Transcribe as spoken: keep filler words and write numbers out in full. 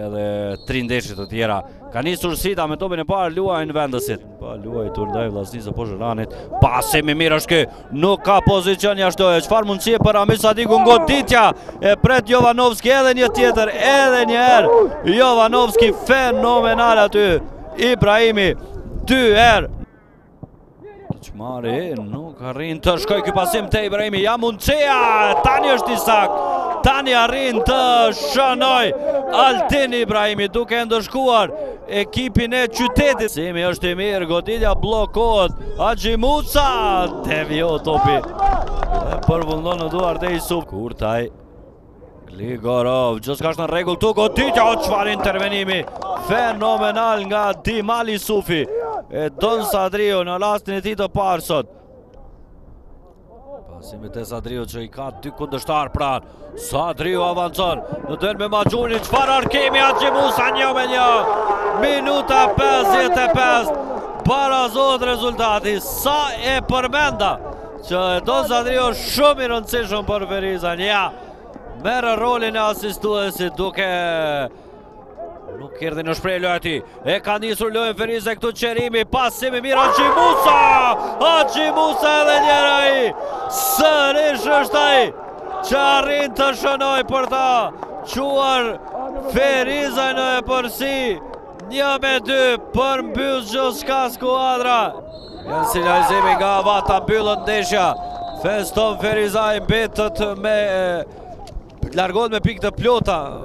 Edhe tri ndeshjet të tjera. Ka nisur Sita me topin e parë, luajnë vendësit. Pa luaj turdaj vllaznisë po Zhranit. Pasi më mirë është ky. Nuk ka pozicion jashtoje. Çfarë mundësie për Amir Sadiku, goditja e pret Jovanovski, edhe një tjetër, edhe një herë. Jovanovski fenomenal aty. Ibrahimi dy herë. Çmari nuk arrin të shkoj ky pasim te Ibrahimi. Ja mundësia. Tani është Isak. Tani arrin të shënoj Altin Ibrahimi duke ndëshkuar ekipin e qytetit. Semi është i mirë, goditja blokohet. Haxhi Musa devio topi. Dhe përvullon në duar të Isuf. Kurtaj Gligorov, gjithë ka është në regull tu, goditja, o çfarë intervenimi fenomenal nga Dimal Isufi e Don Sadrio në rastin e tij të parë sot. Pasimit e Sadrio që i ka dy kundërshtar pranë. Sadrio avancon në duel me Maxhunin, çfarë arkimi Haxhi Musa, një me një. Minuta pesëdhjetë e pesë, barazohet rezultati. Sa e përmenda që Don Sadrio shumë i rëndësishëm për Ferizan. Ja, merë rolin e asistuesit duke nuk erdhi në shpreh lojë ati. E ka nisur lojën Feriza këtu qerimi, pasimi mirë Haxhi Musa. Haxhi Musa edhe njëra ai. Sërish është ai që arrin të shënoj për ta quar Feriza në e përsi. Një me dy për mbyll gjithçka skuadra. Janë sinjalizimi nga Avata, mbyllën ndeshja. Feston Ferizaj mbetët me largohet me pikë të plota.